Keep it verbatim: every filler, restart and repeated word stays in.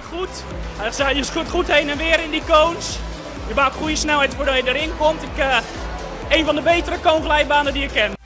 goed. Je schudt goed heen en weer in die cones. Je maakt goede snelheid voordat je erin komt. Ik, uh, een van de betere koonglijbanen die ik ken.